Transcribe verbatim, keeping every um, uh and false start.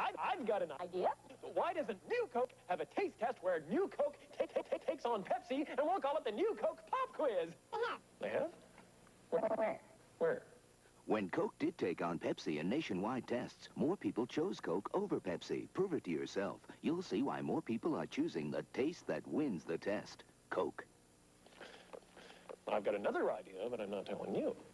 I, I've got an idea. Why doesn't New Coke have a taste test where New Coke ta ta ta takes on Pepsi, and we'll call it the New Coke Pop Quiz? They have. They have? Where? Where? When Coke did take on Pepsi in nationwide tests, more people chose Coke over Pepsi. Prove it to yourself. You'll see why more people are choosing the taste that wins the test. Coke. I've got another idea, but I'm not telling you.